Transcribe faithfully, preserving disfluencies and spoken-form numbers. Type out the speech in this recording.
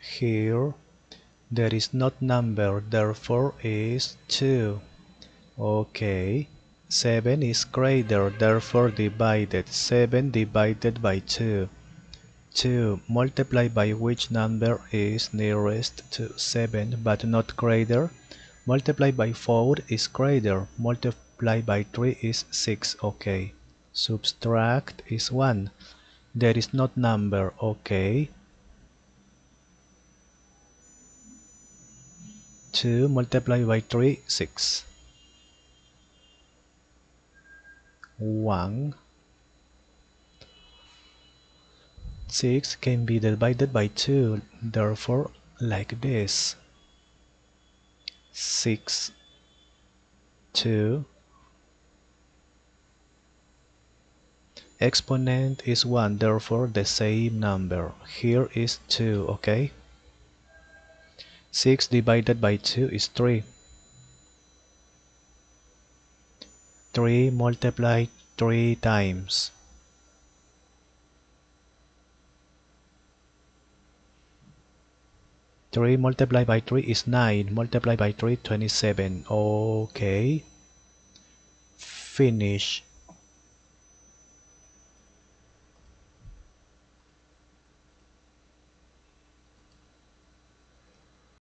Here there is not number, therefore is two. Okay. seven is greater, therefore divided. seven divided by two. two multiplied by which number is nearest to seven but not greater? Multiplied by four is greater. Multiplied by three is six. Okay. Subtract is one. There is not number. Okay. two multiplied by three, six. one. six can be divided by two, therefore like this. six, two. Exponent is one, therefore the same number. Here is two, okay? six divided by two is three. three multiplied three times. three multiplied by three is nine. Multiplied by three, twenty-seven. Okay. Finish.